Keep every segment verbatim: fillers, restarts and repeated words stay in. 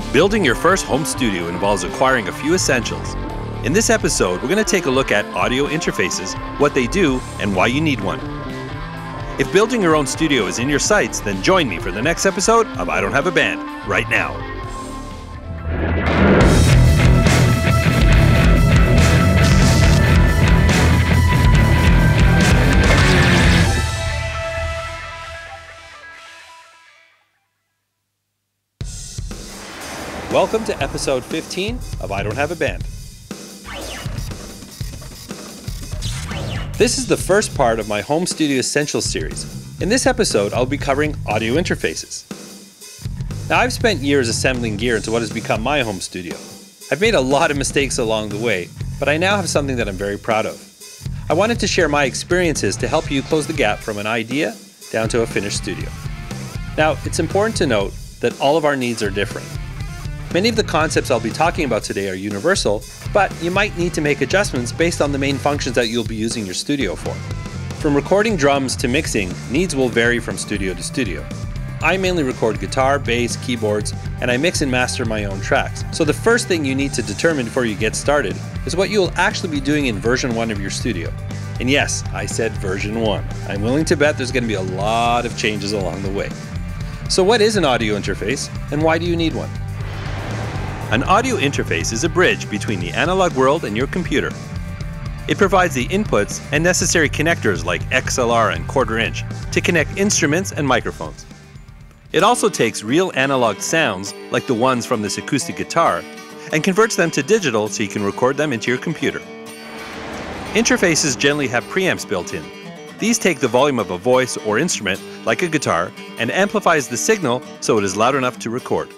Building your first home studio involves acquiring a few essentials. In this episode, we're going to take a look at audio interfaces, what they do, and why you need one. If building your own studio is in your sights, then join me for the next episode of I Don't Have a Band, right now. Welcome to episode fifteen of I Don't Have a Band. This is the first part of my Home Studio Essentials series. In this episode, I'll be covering audio interfaces. Now, I've spent years assembling gear into what has become my home studio. I've made a lot of mistakes along the way, but I now have something that I'm very proud of. I wanted to share my experiences to help you close the gap from an idea down to a finished studio. Now, it's important to note that all of our needs are different. Many of the concepts I'll be talking about today are universal, but you might need to make adjustments based on the main functions that you'll be using your studio for. From recording drums to mixing, needs will vary from studio to studio. I mainly record guitar, bass, keyboards, and I mix and master my own tracks. So the first thing you need to determine before you get started is what you'll actually be doing in version one of your studio. And yes, I said version one. I'm willing to bet there's going to be a lot of changes along the way. So what is an audio interface, and why do you need one? An audio interface is a bridge between the analog world and your computer. It provides the inputs and necessary connectors like X L R and quarter inch to connect instruments and microphones. It also takes real analog sounds, like the ones from this acoustic guitar, and converts them to digital so you can record them into your computer. Interfaces generally have preamps built in. These take the volume of a voice or instrument, like a guitar, and amplifies the signal so it is loud enough to record.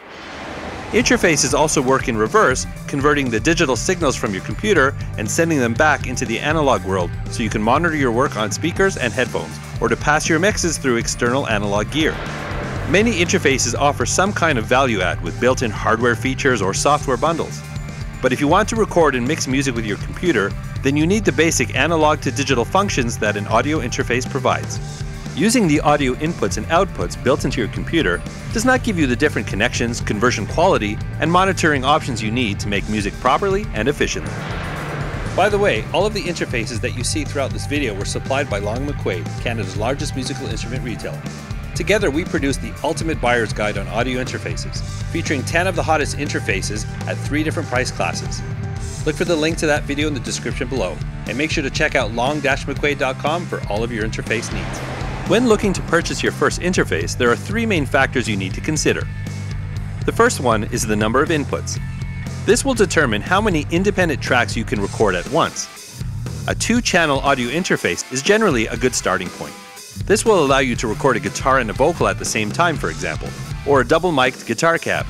Interfaces also work in reverse, converting the digital signals from your computer and sending them back into the analog world so you can monitor your work on speakers and headphones, or to pass your mixes through external analog gear. Many interfaces offer some kind of value add with built-in hardware features or software bundles. But if you want to record and mix music with your computer, then you need the basic analog to digital functions that an audio interface provides. Using the audio inputs and outputs built into your computer does not give you the different connections, conversion quality, and monitoring options you need to make music properly and efficiently. By the way, all of the interfaces that you see throughout this video were supplied by Long McQuade, Canada's largest musical instrument retailer. Together, we produced the ultimate buyer's guide on audio interfaces, featuring ten of the hottest interfaces at three different price classes. Look for the link to that video in the description below, and make sure to check out long dash mcquade dot com for all of your interface needs. When looking to purchase your first interface, there are three main factors you need to consider. The first one is the number of inputs. This will determine how many independent tracks you can record at once. A two-channel audio interface is generally a good starting point. This will allow you to record a guitar and a vocal at the same time, for example, or a double-mic'd guitar cab.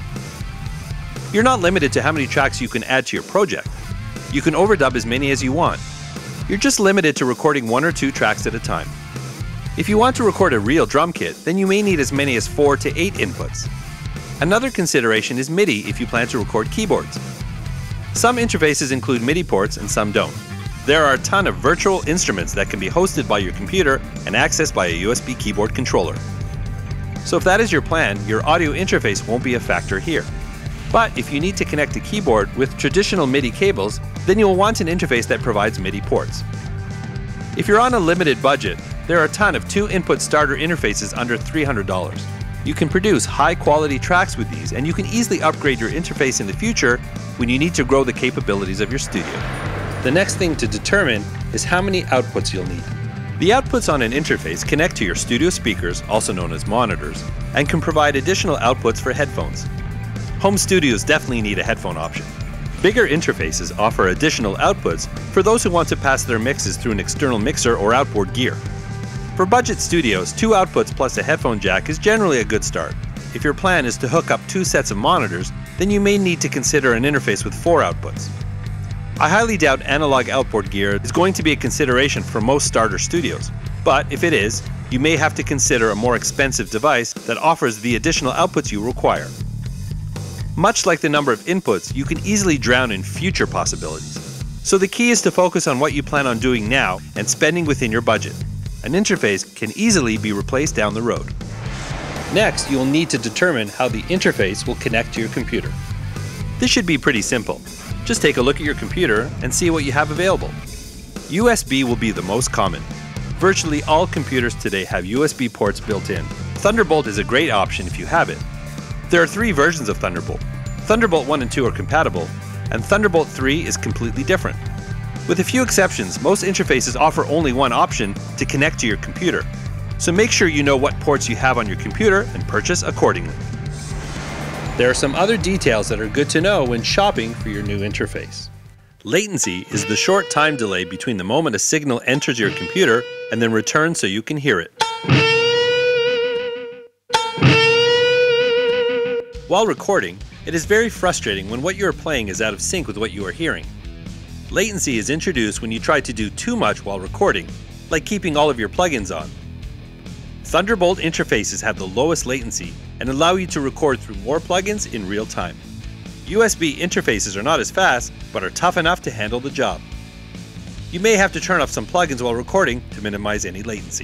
You're not limited to how many tracks you can add to your project. You can overdub as many as you want. You're just limited to recording one or two tracks at a time. If you want to record a real drum kit, then you may need as many as four to eight inputs. Another consideration is MIDI if you plan to record keyboards. Some interfaces include MIDI ports and some don't. There are a ton of virtual instruments that can be hosted by your computer and accessed by a U S B keyboard controller. So if that is your plan, your audio interface won't be a factor here. But if you need to connect a keyboard with traditional MIDI cables, then you'll want an interface that provides MIDI ports. If you're on a limited budget, there are a ton of two-input starter interfaces under three hundred dollars. You can produce high-quality tracks with these, and you can easily upgrade your interface in the future when you need to grow the capabilities of your studio. The next thing to determine is how many outputs you'll need. The outputs on an interface connect to your studio speakers, also known as monitors, and can provide additional outputs for headphones. Home studios definitely need a headphone option. Bigger interfaces offer additional outputs for those who want to pass their mixes through an external mixer or outboard gear. For budget studios, two outputs plus a headphone jack is generally a good start. If your plan is to hook up two sets of monitors, then you may need to consider an interface with four outputs. I highly doubt analog outboard gear is going to be a consideration for most starter studios, but if it is, you may have to consider a more expensive device that offers the additional outputs you require. Much like the number of inputs, you can easily drown in future possibilities. So the key is to focus on what you plan on doing now and spending within your budget. An interface can easily be replaced down the road. Next, you'll need to determine how the interface will connect to your computer. This should be pretty simple. Just take a look at your computer and see what you have available. U S B will be the most common. Virtually all computers today have U S B ports built in. Thunderbolt is a great option if you have it. There are three versions of Thunderbolt. Thunderbolt one and two are compatible, and Thunderbolt three is completely different. With a few exceptions, most interfaces offer only one option to connect to your computer. So make sure you know what ports you have on your computer and purchase accordingly. There are some other details that are good to know when shopping for your new interface. Latency is the short time delay between the moment a signal enters your computer and then returns so you can hear it. While recording, it is very frustrating when what you are playing is out of sync with what you are hearing. Latency is introduced when you try to do too much while recording, like keeping all of your plugins on. Thunderbolt interfaces have the lowest latency and allow you to record through more plugins in real time. U S B interfaces are not as fast, but are tough enough to handle the job. You may have to turn off some plugins while recording to minimize any latency.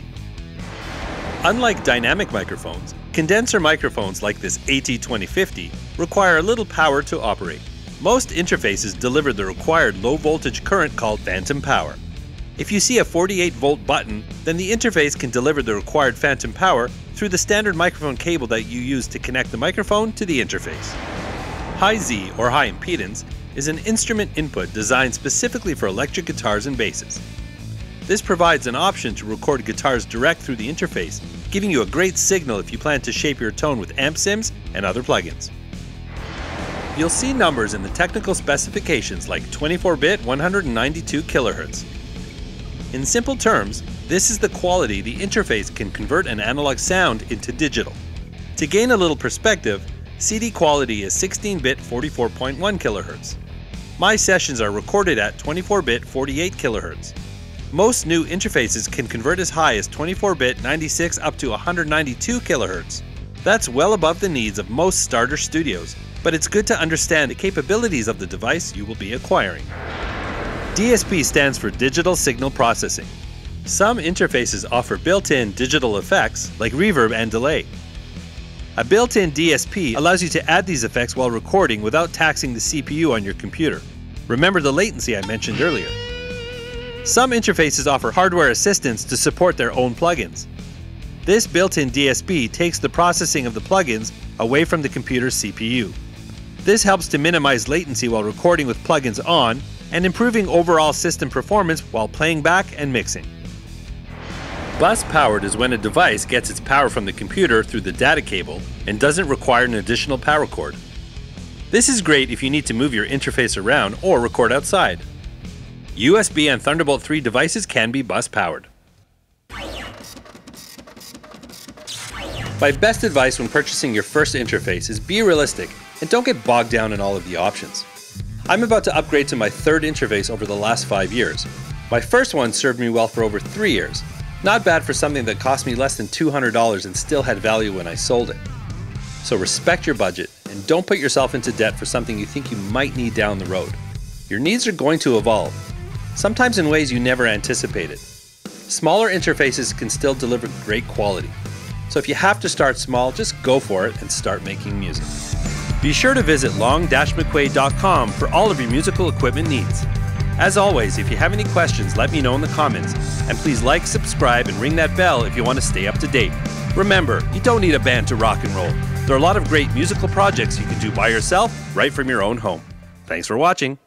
Unlike dynamic microphones, condenser microphones like this A T twenty fifty require a little power to operate. Most interfaces deliver the required low voltage current called phantom power. If you see a forty-eight volt button, then the interface can deliver the required phantom power through the standard microphone cable that you use to connect the microphone to the interface. High Z, or high impedance, is an instrument input designed specifically for electric guitars and basses. This provides an option to record guitars direct through the interface, giving you a great signal if you plan to shape your tone with amp sims and other plugins. You'll see numbers in the technical specifications like twenty-four bit one hundred ninety-two kilohertz. In simple terms, this is the quality the interface can convert an analog sound into digital. To gain a little perspective, C D quality is sixteen bit forty-four point one kilohertz. My sessions are recorded at twenty-four bit forty-eight kilohertz. Most new interfaces can convert as high as twenty-four bit ninety-six up to one hundred ninety-two kilohertz. That's well above the needs of most starter studios, but it's good to understand the capabilities of the device you will be acquiring. D S P stands for Digital Signal Processing. Some interfaces offer built-in digital effects like reverb and delay. A built-in D S P allows you to add these effects while recording without taxing the C P U on your computer. Remember the latency I mentioned earlier. Some interfaces offer hardware assistance to support their own plugins. This built-in D S P takes the processing of the plugins away from the computer's C P U. This helps to minimize latency while recording with plugins on and improving overall system performance while playing back and mixing. Bus-powered is when a device gets its power from the computer through the data cable and doesn't require an additional power cord. This is great if you need to move your interface around or record outside. U S B and Thunderbolt three devices can be bus-powered. My best advice when purchasing your first interface is be realistic and don't get bogged down in all of the options. I'm about to upgrade to my third interface over the last five years. My first one served me well for over three years. Not bad for something that cost me less than two hundred dollars and still had value when I sold it. So respect your budget and don't put yourself into debt for something you think you might need down the road. Your needs are going to evolve, sometimes in ways you never anticipated. Smaller interfaces can still deliver great quality. So if you have to start small, just go for it and start making music. Be sure to visit long dash mcquade dot com for all of your musical equipment needs. As always, if you have any questions, let me know in the comments. And please like, subscribe, and ring that bell if you want to stay up to date. Remember, you don't need a band to rock and roll. There are a lot of great musical projects you can do by yourself, right from your own home. Thanks for watching.